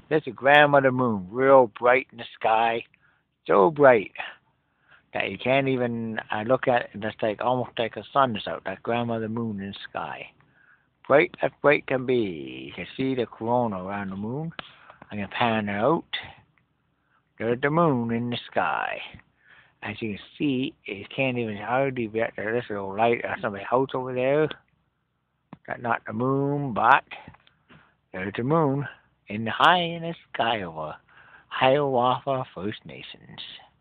There's a grandmother moon, real bright in the sky, so bright that you can't even look at it. That's like almost like a sun is out. That grandmother moon in the sky, bright as bright can be. You can see the corona around the moon. I can pan it out. There's the moon in the sky. As you can see, it can't even hardly get there. There's a little light or somebody's house over there. That's not the moon, but there's the moon in the high in the sky over Hiawatha First Nations.